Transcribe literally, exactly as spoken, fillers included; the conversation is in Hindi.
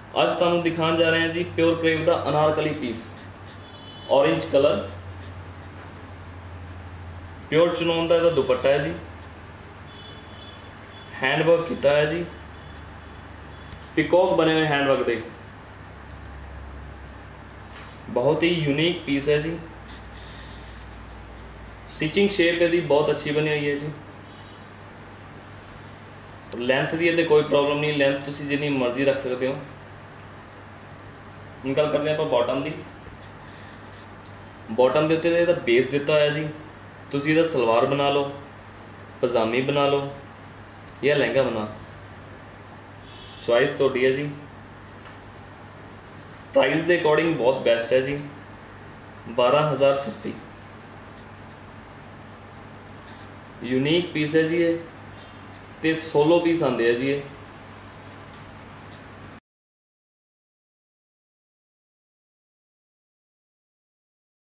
अज तुहानूं दिखाने जा रहे हैं जी प्योर क्रेव का Anarkali piece, orange colour, pure चुनौन का इसका दुपट्टा है जी, हैंडवर्क किया है जी, पिकॉक बने हुए हैंडवर्क दे, बहुत ही यूनीक पीस है जी। स्टिचिंग शेप यदि बहुत अच्छी बनी हुई है जी। लेंथ की तो कोई प्रॉब्लम नहीं, लेंथ तुम जिन्नी मर्जी रख सकते हो। हम गल करते हैं आप बॉटम की। बॉटम के उत्ते इहदा बेस दिता है जी, तुम इहदा सलवार बना लो, पजामी बना लो या लहंगा बना, चॉइस थोड़ी है जी। प्राइस के अकॉर्डिंग बहुत बेस्ट है जी, बारह हज़ार छत्ती। यूनीक पीस है जी ये, तो सोलो पीस आते हैं जी ये।